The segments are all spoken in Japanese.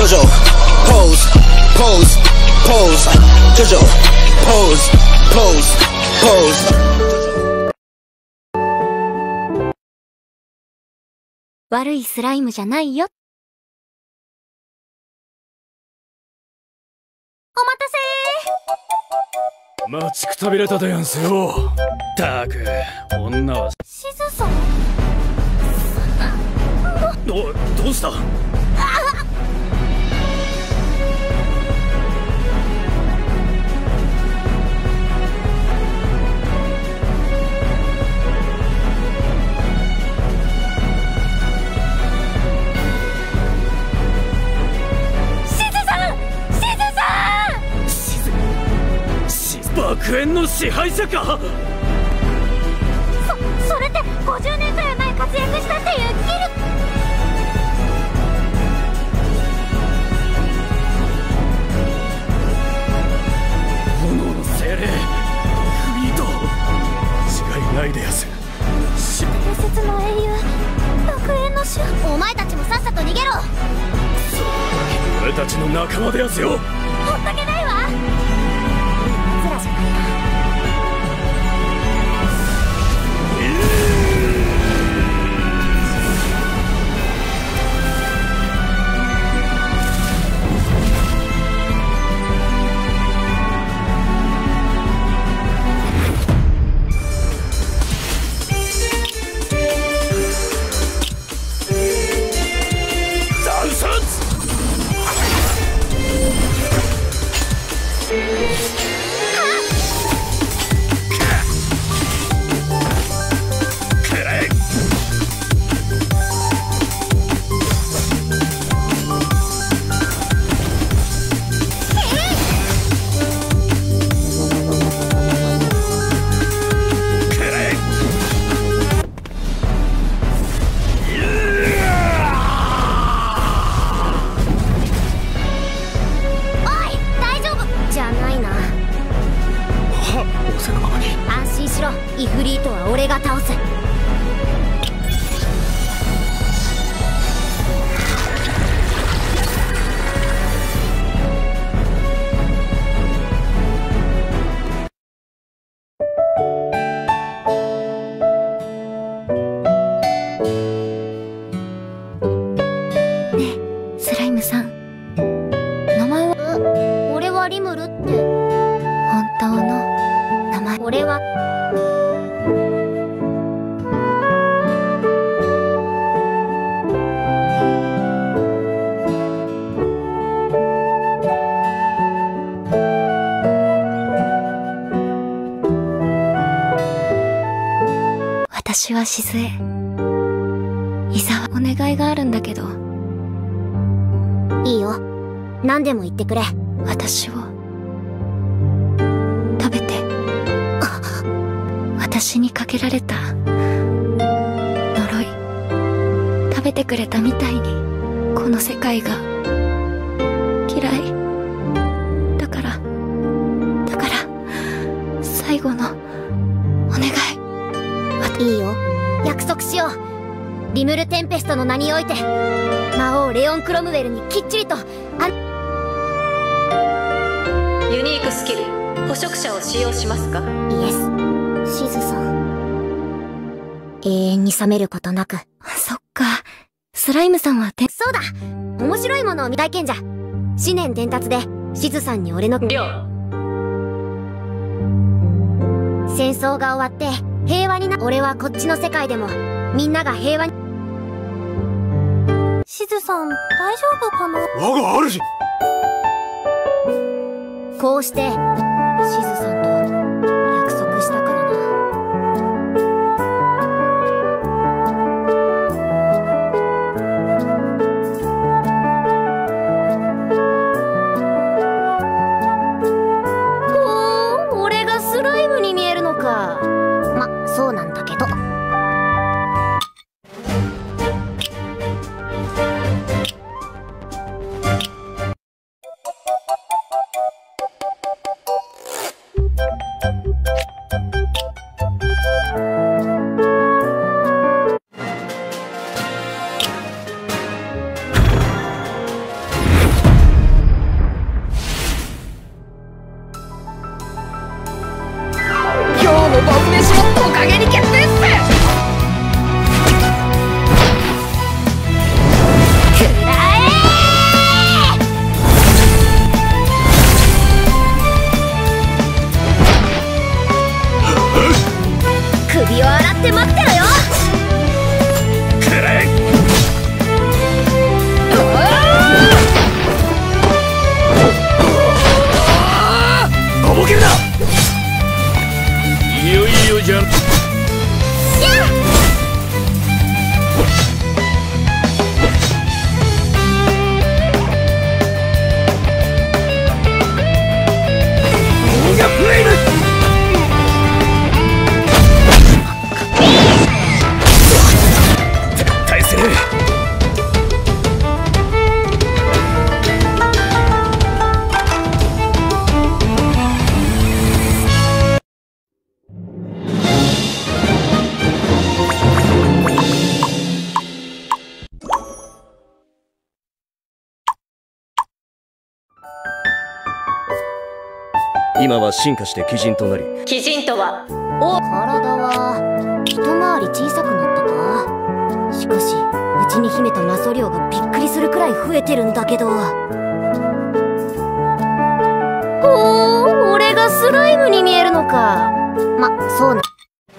JoJo pose pose pose JoJo pose pose pose 悪いスライムじゃないよ。お待たせ待ちくたびれたでやんすよ。たく女はしずさん。 どうした？爆炎の支配者か。 それって50年くらい前活躍したっていうギル。 炎の精霊フミート違いないでやす。 伝説の英雄爆炎の主。お前たちもさっさと逃げろ。 俺たちの仲間でやすよ。 ほっとけないわ。つらじゃないな。イフリートは俺が倒す。ねえスライムさん、名前は？俺はリムルって。本当の名前。俺は私は静江。伊沢、お願いがあるんだけど。いいよ。何でも言ってくれ。私を食べて。私にかけられた呪い、食べてくれたみたいにこの世界が嫌いだから最後のお願い。いいよ、約束しよう。リムル・テンペストの名において魔王レオン・クロムウェルにきっちりとユニークスキル捕食者を使用しますか？ イエス。シズさん、永遠に冷めることなく。そっか、スライムさんはそうだ、面白いものを見体験じゃ。思念伝達でシズさんに俺の戦争が終わって平和にな。俺はこっちの世界でもみんなが平和に。シズさん大丈夫かな。 我が主。 こうしてシズさんと約束したからな。おー、俺がスライムに見えるのか。ま、そうなんだけど。 今は進化して鬼人となり、 鬼人とは体は一回り小さくなったか。しかしうちに秘めた魔素量がびっくりするくらい増えてるんだけど。俺がスライムに見えるのか。ま、そうな。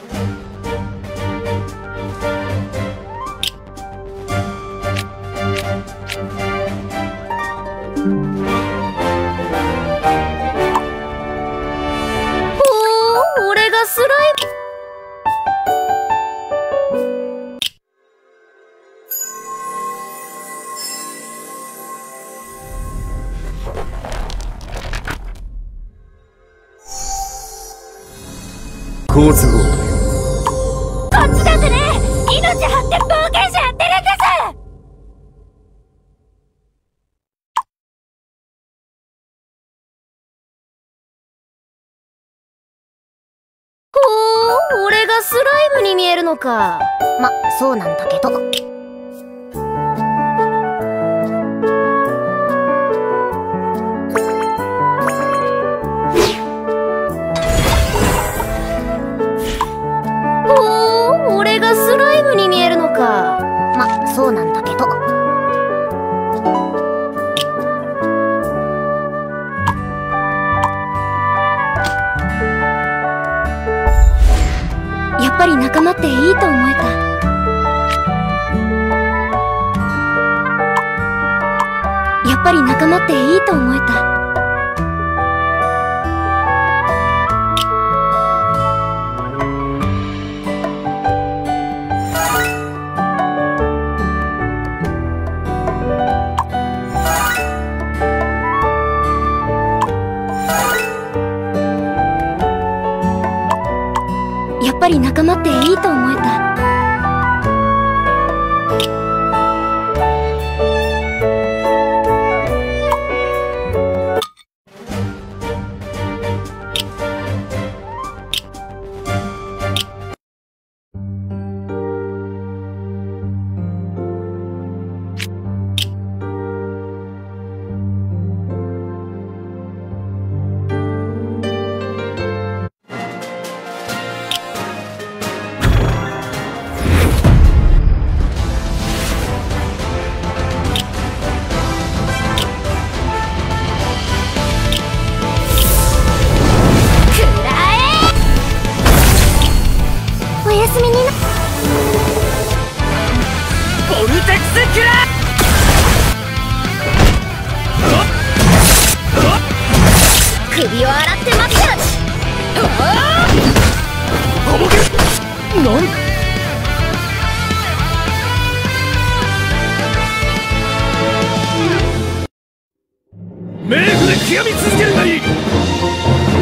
俺がスライム。 好都合という。 こっちだってね、命張って冒険者やってるんです。俺がスライムに見えるのか。ま、そうなんだけど。俺がスライムに見えるのか。ま、そうなんだけど。やっぱり仲間っていいと思えた。やっぱり仲間っていいと思えた。やっぱり仲間っていいと思えた。おやすみにな。 ボルテクスキラ首を洗って待ってよ。 とぼけなん冥府で極み続けるがいい。